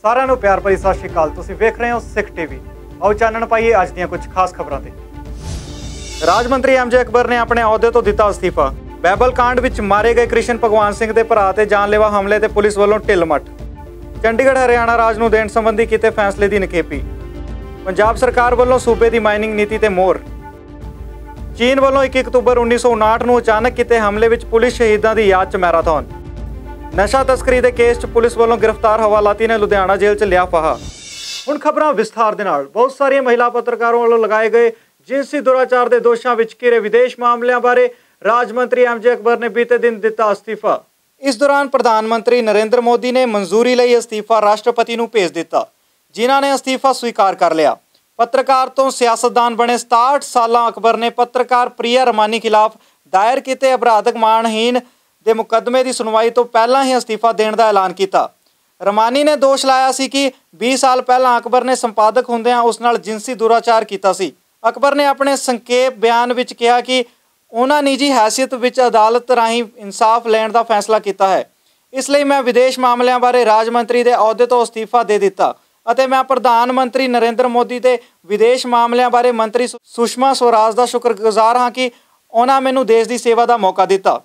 ਸਾਰਿਆਂ ਨੂੰ ਪਿਆਰ ਭਰੀ ਸਤਿ ਸ਼੍ਰੀ ਅਕਾਲ। ਤੁਸੀਂ ਵੇਖ ਰਹੇ ਹੋ ਸਿੱਖ ਟੀਵੀ। ਆਓ ਚਾਨਣ ਪਾਈਏ ਅੱਜ ਦੀਆਂ ਕੁਝ ਖਾਸ ਖਬਰਾਂ ਤੇ। ਰਾਜ ਮੰਤਰੀ ਐਮਜੇ ਅਕਬਰ ਨੇ ਆਪਣੇ ਅਹੁਦੇ ਤੋਂ ਦਿੱਤਾ ਅਸਤੀਫਾ। ਬਹਿਬਲ ਕਾਂਡ ਵਿੱਚ ਮਾਰੇ ਗਏ ਕ੍ਰਿਸ਼ਨ ਭਗਵਾਨ ਸਿੰਘ ਦੇ ਭਰਾ ਤੇ ਜਾਨਲੇਵਾ ਹਮਲੇ ਤੇ ਪੁਲਿਸ ਵੱਲੋਂ ਢਿੱਲ-ਮੱਠ। ਚੰਡੀਗੜ੍ਹ ਹਰਿਆਣਾ ਰਾਜ ਨੂੰ ਦੇਣ ਸੰਬੰਧੀ ਕੀਤੇ ਫੈਸਲੇ ਦੀ ਨਿਖੇਧੀ। ਪੰਜਾਬ ਸਰਕਾਰ ਵੱਲੋਂ ਸੂਬੇ ਦੀ ਮਾਈਨਿੰਗ ਨੀਤੀ ਤੇ ਮੋਹਰ। ਚੀਨ ਵੱਲੋਂ 21 ਅਕਤੂਬਰ 1959 ਨੂੰ ਅਚਾਨਕ ਕੀਤੇ ਹਮਲੇ ਵਿੱਚ ਪੁਲਿਸ ਸ਼ਹੀਦਾਂ ਦੀ ਯਾਦ 'ਚ ਮੈਰਾਥਨ। ਨਸ਼ਾ ਤਸਕਰੀ ਦੇ ਕੇਸ 'ਚ ਪੁਲਿਸ ਵੱਲੋਂ ਗ੍ਰਿਫਤਾਰ ਹਵਾਲਾਤੀ ਨੇ ਲੁਧਿਆਣਾ ਜੇਲ੍ਹ 'ਚ ਲਿਆ ਫਾਹਾ। ਹੁਣ ਖਬਰਾਂ ਵਿਸਥਾਰ ਦੇ ਨਾਲ। ਬਹੁਤ ਸਾਰੀਆਂ ਮਹਿਲਾ ਪੱਤਰਕਾਰਾਂ ਵੱਲੋਂ ਲਗਾਏ ਗਏ ਜਿਨਸੀ ਦੁਰਾਚਾਰ ਦੇ ਦੋਸ਼ਾਂ ਵਿੱਚ ਘਿਰੇ ਵਿਦੇਸ਼ ਮਾਮਲਿਆਂ ਬਾਰੇ ਰਾਜ ਮੰਤਰੀ ਐਮਜੇ ਅਕਬਰ ਨੇ ਬੀਤੇ ਦਿਨ ਦਿੱਤਾ ਅਸਤੀਫਾ। ਇਸ ਦੌਰਾਨ ਪ੍ਰਧਾਨ ਮੰਤਰੀ ਨਰਿੰਦਰ ਮੋਦੀ ਨੇ ਮਨਜ਼ੂਰੀ ਲਈ ਅਸਤੀਫਾ ਰਾਸ਼ਟਰਪਤੀ ਨੂੰ ਭੇਜ ਦਿੱਤਾ, ਜਿਨ੍ਹਾਂ ਨੇ ਅਸਤੀਫਾ ਸਵੀਕਾਰ ਕਰ ਲਿਆ। ਪੱਤਰਕਾਰ ਤੋਂ ਸਿਆਸਤਦਾਨ ਬਣੇ 67 ਸਾਲਾ ਅਕਬਰ ਨੇ ਪੱਤਰਕਾਰ ਪ੍ਰਿਆ ਰਮਾਨੀ ਖਿਲਾਫ ਦਾਇਰ ਕੀਤੇ ਅਪਰਾਧਕ ਮਾਣਹੀਨ ਦੇ ਮੁਕੱਦਮੇ ਦੀ ਸੁਣਵਾਈ ਤੋਂ ਪਹਿਲਾਂ ਹੀ ਅਸਤੀਫਾ ਦੇਣ ਦਾ ਐਲਾਨ ਕੀਤਾ। ਰਮਾਨੀ ਨੇ ਦੋਸ਼ ਲਾਇਆ ਸੀ ਕਿ 20 ਸਾਲ ਪਹਿਲਾਂ ਅਕਬਰ ਨੇ ਸੰਪਾਦਕ ਹੁੰਦਿਆਂ ਉਸ ਨਾਲ ਜਿਨਸੀ ਦੁਰਾਚਾਰ ਕੀਤਾ ਸੀ। ਅਕਬਰ ਨੇ ਆਪਣੇ ਸੰਖੇਪ ਬਿਆਨ ਵਿੱਚ ਕਿਹਾ ਕਿ ਉਹਨਾਂ ਨਿੱਜੀ ਹੈਸੀਅਤ ਵਿੱਚ ਅਦਾਲਤ ਰਾਹੀਂ ਇਨਸਾਫ ਲੈਣ ਦਾ ਫੈਸਲਾ ਕੀਤਾ ਹੈ। ਇਸ ਲਈ ਮੈਂ ਵਿਦੇਸ਼ ਮਾਮਲਿਆਂ ਬਾਰੇ ਰਾਜ ਮੰਤਰੀ ਦੇ ਅਹੁਦੇ ਤੋਂ ਅਸਤੀਫਾ ਦੇ ਦਿੱਤਾ ਅਤੇ ਮੈਂ ਪ੍ਰਧਾਨ ਮੰਤਰੀ ਨਰਿੰਦਰ ਮੋਦੀ ਤੇ ਵਿਦੇਸ਼ ਮਾਮਲਿਆਂ ਬਾਰੇ ਮੰਤਰੀ ਸੁਸ਼ਮਾ ਸਵਰਾਜ ਦਾ ਸ਼ੁਕਰਗੁਜ਼ਾਰ ਹਾਂ ਕਿ ਉਹਨਾਂ ਮੈਨੂੰ ਦੇਸ਼ ਦੀ ਸੇਵਾ ਦਾ ਮੌਕਾ ਦਿੱਤਾ।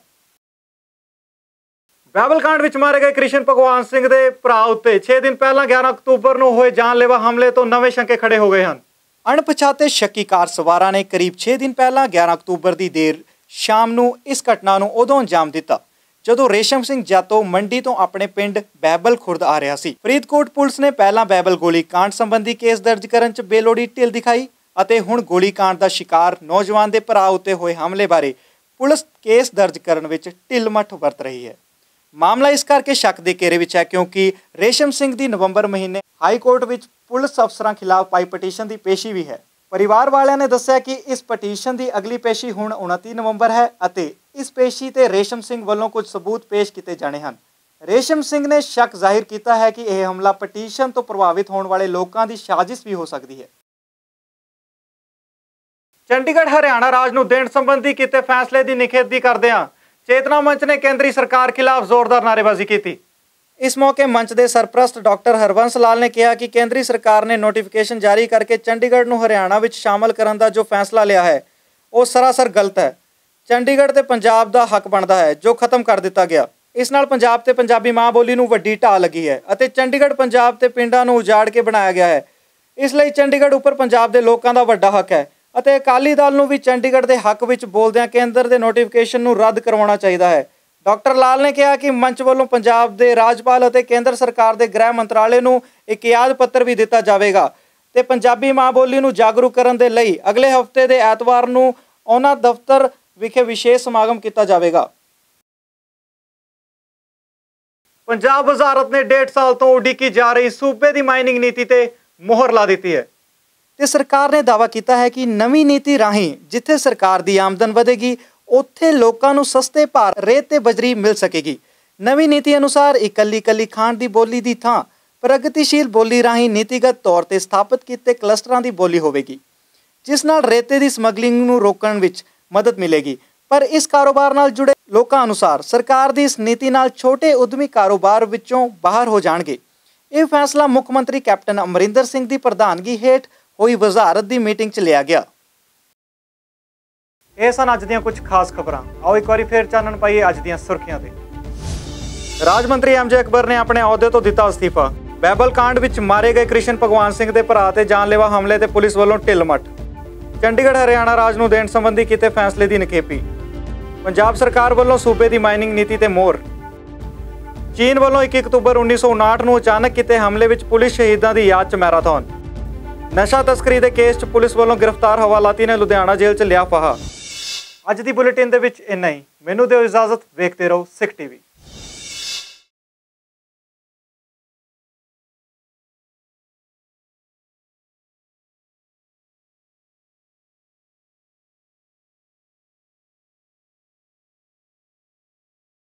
ਬਹਿਬਲ ਕਾਂਡ ਵਿੱਚ ਮਾਰੇ ਗਏ ਕ੍ਰਿਸ਼ਨ ਭਗਵਾਨ ਸਿੰਘ ਦੇ ਭਰਾ ਉੱਤੇ 6 ਦਿਨ ਪਹਿਲਾਂ 11 ਅਕਤੂਬਰ ਨੂੰ ਹੋਏ ਜਾਨਲੇਵਾ ਹਮਲੇ ਤੋਂ ਨਵੇਂ ਸ਼ੰਕੇ ਖੜੇ ਹੋ ਗਏ ਹਨ। ਅਣਪਛਾਤੇ ਸ਼ੱਕੀ ਕਾਰ ਸਵਾਰਾਂ ਨੇ ਕਰੀਬ 6 ਦਿਨ ਪਹਿਲਾਂ 11 ਅਕਤੂਬਰ ਦੀ ਦੇਰ ਸ਼ਾਮ ਨੂੰ ਇਸ ਘਟਨਾ ਨੂੰ ਉਦੋਂ ਅੰਜਾਮ ਦਿੱਤਾ ਜਦੋਂ ਰੇਸ਼ਮ ਸਿੰਘ ਜਾਤੋ ਮੰਡੀ ਤੋਂ ਆਪਣੇ ਪਿੰਡ ਬਹਿਬਲ ਖੁਰਦ ਆ ਰਿਹਾ ਸੀ। ਫਰੀਦਕੋਟ ਪੁਲਿਸ ਨੇ ਪਹਿਲਾਂ ਬਹਿਬਲ ਗੋਲੀ ਕਾਂਡ ਸੰਬੰਧੀ ਕੇਸ ਦਰਜ ਕਰਨ 'ਚ ਬੇਲੋੜੀ ਢਿੱਲ ਦਿਖਾਈ ਅਤੇ ਹੁਣ ਗੋਲੀ ਕਾਂਡ ਦਾ ਸ਼ਿਕਾਰ ਨੌਜਵਾਨ ਦੇ ਭਰਾ ਉੱਤੇ ਹੋਏ ਹਮਲੇ ਬਾਰੇ ਪੁਲਿਸ ਕੇਸ ਦਰਜ ਕਰਨ ਵਿੱਚ ਢਿੱਲ-ਮੱਠ ਵਰਤ ਰਹੀ ਹੈ। ਮਾਮਲਾ ਇਸ ਕਰਕੇ ਸ਼ੱਕ ਦੇ ਘੇਰੇ ਵਿੱਚ ਹੈ ਕਿਉਂਕਿ ਰੇਸ਼ਮ ਸਿੰਘ ਦੀ ਨਵੰਬਰ ਮਹੀਨੇ ਹਾਈ ਕੋਰਟ ਵਿੱਚ ਪੁਲਿਸ ਅਫਸਰਾਂ ਖਿਲਾਫ ਪਾਈ ਪਟੀਸ਼ਨ ਦੀ ਪੇਸ਼ੀ ਵੀ ਹੈ। ਪਰਿਵਾਰ ਵਾਲਿਆਂ ਨੇ ਦੱਸਿਆ ਕਿ ਇਸ ਪਟੀਸ਼ਨ ਦੀ ਅਗਲੀ ਪੇਸ਼ੀ ਹੁਣ 29 ਨਵੰਬਰ ਹੈ ਅਤੇ ਇਸ ਪੇਸ਼ੀ ਤੇ ਰੇਸ਼ਮ ਸਿੰਘ ਵੱਲੋਂ ਕੁਝ ਸਬੂਤ ਪੇਸ਼ ਕੀਤੇ ਜਾਣੇ ਹਨ। ਰੇਸ਼ਮ ਸਿੰਘ ਨੇ ਸ਼ੱਕ ਜ਼ਾਹਿਰ ਕੀਤਾ ਹੈ ਕਿ ਇਹ ਹਮਲਾ ਪਟੀਸ਼ਨ ਤੋਂ ਪ੍ਰਭਾਵਿਤ ਹੋਣ ਵਾਲੇ ਲੋਕਾਂ ਦੀ ਸਾਜ਼ਿਸ਼ ਵੀ ਹੋ ਸਕਦੀ ਹੈ। ਚੰਡੀਗੜ੍ਹ ਹਰਿਆਣਾ ਰਾਜ ਨੂੰ ਦੇਣ ਸੰਬੰਧੀ ਕੀਤੇ ਫੈਸਲੇ ਦੀ ਨਿਖੇਧੀ ਕਰਦਿਆਂ ਚੇਤਨਾ ਮੰਚ ਨੇ ਕੇਂਦਰੀ ਸਰਕਾਰ ਖਿਲਾਫ ਜ਼ੋਰਦਾਰ ਨਾਅਰੇਬਾਜ਼ੀ ਕੀਤੀ। ਇਸ ਮੌਕੇ ਮੰਚ ਦੇ ਸਰਪ੍ਰਸਤ ਡਾਕਟਰ ਹਰਬੰਸ ਲਾਲ ਨੇ ਕਿਹਾ ਕਿ ਕੇਂਦਰੀ ਸਰਕਾਰ ਨੇ ਨੋਟੀਫਿਕੇਸ਼ਨ ਜਾਰੀ ਕਰਕੇ ਚੰਡੀਗੜ੍ਹ ਨੂੰ ਹਰਿਆਣਾ ਵਿੱਚ ਸ਼ਾਮਲ ਕਰਨ ਦਾ ਜੋ ਫੈਸਲਾ ਲਿਆ ਹੈ ਉਹ ਸਰਾਸਰ ਗਲਤ ਹੈ। ਚੰਡੀਗੜ੍ਹ ਤੇ ਪੰਜਾਬ ਦਾ ਹੱਕ ਬਣਦਾ ਹੈ ਜੋ ਖਤਮ ਕਰ ਦਿੱਤਾ ਗਿਆ। ਇਸ ਨਾਲ ਪੰਜਾਬ ਤੇ ਪੰਜਾਬੀ ਮਾਂ ਬੋਲੀ ਨੂੰ ਵੱਡੀ ਢਾਹ ਲੱਗੀ ਹੈ ਅਤੇ ਚੰਡੀਗੜ੍ਹ ਪੰਜਾਬ ਤੇ ਪਿੰਡਾਂ ਨੂੰ ਉਜਾੜ ਕੇ ਬਣਾਇਆ ਗਿਆ ਹੈ। ਇਸ ਲਈ ਚੰਡੀਗੜ੍ਹ ਉੱਪਰ ਪੰਜਾਬ ਦੇ ਲੋਕਾਂ ਦਾ ਵੱਡਾ ਹੱਕ ਹੈ ਅਤੇ ਅਕਾਲੀ ਦਲ ਨੂੰ ਵੀ ਚੰਡੀਗੜ੍ਹ ਦੇ ਹੱਕ ਵਿੱਚ ਬੋਲਦਿਆਂ ਕੇਂਦਰ ਦੇ ਨੋਟੀਫਿਕੇਸ਼ਨ ਨੂੰ ਰੱਦ ਕਰਵਾਉਣਾ ਚਾਹੀਦਾ ਹੈ। ਡਾਕਟਰ ਲਾਲ ਨੇ ਕਿਹਾ ਕਿ ਮੰਚ ਵੱਲੋਂ ਪੰਜਾਬ ਦੇ ਰਾਜਪਾਲ ਅਤੇ ਕੇਂਦਰ ਸਰਕਾਰ ਦੇ ਗ੍ਰਹਿ ਮੰਤਰਾਲੇ ਨੂੰ ਇੱਕ ਯਾਦ ਪੱਤਰ ਵੀ ਦਿੱਤਾ ਜਾਵੇਗਾ ਤੇ ਪੰਜਾਬੀ ਮਾਂ ਬੋਲੀ ਨੂੰ ਜਾਗਰੂਕ ਕਰਨ ਦੇ ਲਈ ਅਗਲੇ ਹਫ਼ਤੇ ਦੇ ਐਤਵਾਰ ਨੂੰ ਉਹਨਾਂ ਦਫ਼ਤਰ ਵਿਖੇ ਵਿਸ਼ੇਸ਼ ਸਮਾਗਮ ਕੀਤਾ ਜਾਵੇਗਾ। ਪੰਜਾਬ ਵਜ਼ਾਰਤ ਨੇ 1.5 ਸਾਲ ਤੋਂ ਉਡੀਕੀ ਜਾ ਰਹੀ ਸੂਬੇ ਦੀ ਮਾਈਨਿੰਗ ਨੀਤੀ ਤੇ ਮੋਹਰ ਲਾ ਦਿੱਤੀ ਹੈ ਤੇ ਸਰਕਾਰ ਨੇ ਦਾਅਵਾ ਕੀਤਾ ਹੈ ਕਿ ਨਵੀਂ ਨੀਤੀ ਰਾਹੀਂ ਜਿੱਥੇ ਸਰਕਾਰ ਦੀ ਆਮਦਨ ਵਧੇਗੀ ਉੱਥੇ ਲੋਕਾਂ ਨੂੰ ਸਸਤੇ ਭਾਅ ਰੇਤ ਤੇ ਬਜਰੀ ਮਿਲ ਸਕੇਗੀ। ਨਵੀਂ ਨੀਤੀ ਅਨੁਸਾਰ ਇਕੱਲੀ ਖਾਣ ਦੀ ਬੋਲੀ ਦੀ ਥਾਂ ਪ੍ਰਗਤੀਸ਼ੀਲ ਬੋਲੀ ਰਾਹੀਂ ਨੀਤੀਗਤ ਤੌਰ ਤੇ ਸਥਾਪਿਤ ਕੀਤੇ ਕਲਸਟਰਾਂ ਦੀ ਬੋਲੀ ਹੋਵੇਗੀ, ਜਿਸ ਨਾਲ ਰੇਤੇ ਦੀ ਸਮਗਲਿੰਗ ਨੂੰ ਰੋਕਣ ਵਿੱਚ ਮਦਦ ਮਿਲੇਗੀ। ਪਰ ਇਸ ਕਾਰੋਬਾਰ ਨਾਲ ਜੁੜੇ ਲੋਕਾਂ ਅਨੁਸਾਰ ਸਰਕਾਰ ਦੀ ਇਸ ਨੀਤੀ ਨਾਲ ਛੋਟੇ ਉਦਮੀ ਕਾਰੋਬਾਰ ਵਿੱਚੋਂ ਬਾਹਰ ਹੋ ਜਾਣਗੇ। ਇਹ ਫੈਸਲਾ ਮੁੱਖ ਮੰਤਰੀ ਕੈਪਟਨ ਅਮਰਿੰਦਰ ਸਿੰਘ ਦੀ ਪ੍ਰਧਾਨਗੀ ਹੇਠ ਹੋਈ ਵਜ਼ਾਰਤ ਦੀ ਮੀਟਿੰਗ 'ਚ ਲਿਆ ਗਿਆ। ਇਹ ਸਨ ਅੱਜ ਦੀਆਂ ਕੁਝ ਖਾਸ ਖਬਰਾਂ। ਆਓ ਇੱਕ ਵਾਰੀ ਫੇਰ ਚਾਨਣ ਪਾਈਏ ਅੱਜ ਦੀਆਂ ਸੁਰਖੀਆਂ ਤੇ। ਰਾਜ ਮੰਤਰੀ ਐਮਜੇ ਅਕਬਰ ਨੇ ਆਪਣੇ ਅਹੁਦੇ ਤੋਂ ਦਿੱਤਾ ਅਸਤੀਫਾ। ਬਹਿਬਲ ਕਾਂਡ ਵਿੱਚ ਮਾਰੇ ਗਏ ਕ੍ਰਿਸ਼ਨ ਭਗਵਾਨ ਸਿੰਘ ਦੇ ਭਰਾ ਤੇ ਜਾਨਲੇਵਾ ਹਮਲੇ ਤੇ ਪੁਲਿਸ ਵੱਲੋਂ ਢਿੱਲ-ਮੱਠ। ਚੰਡੀਗੜ੍ਹ ਹਰਿਆਣਾ ਰਾਜ ਨੂੰ ਦੇਣ ਸੰਬੰਧੀ ਕੀਤੇ ਫੈਸਲੇ ਦੀ ਨਿਖੇਧੀ। ਪੰਜਾਬ ਸਰਕਾਰ ਵੱਲੋਂ ਸੂਬੇ ਦੀ ਮਾਈਨਿੰਗ ਨੀਤੀ ਤੇ ਮੋਹਰ। ਚੀਨ ਵੱਲੋਂ 21 ਅਕਤੂਬਰ 1959 ਨੂੰ ਅਚਾਨਕ ਕੀਤੇ ਹਮਲੇ ਵਿੱਚ ਪੁਲਿਸ ਸ਼ਹੀਦਾਂ ਦੀ ਯਾਦ 'ਚ ਮੈਰਾਥਨ। ਨਸ਼ਾ ਤਸਕਰੀ ਦੇ ਕੇਸ 'ਚ ਪੁਲਿਸ ਵੱਲੋਂ ਗ੍ਰਿਫਤਾਰ ਹਵਾਲਾਤੀ ਨੇ ਲੁਧਿਆਣਾ ਜੇਲ੍ਹ 'ਚ ਲਿਆ ਫਾਹਾ। ਅੱਜ ਦੀ ਬੁਲੇਟਿਨ ਦੇ ਵਿੱਚ ਇੰਨਾ ਹੀ। ਮੈਨੂੰ ਦਿਓ ਇਜਾਜ਼ਤ। ਵੇਖਦੇ ਰਹੋ ਸਿੱਖ ਟੀਵੀ।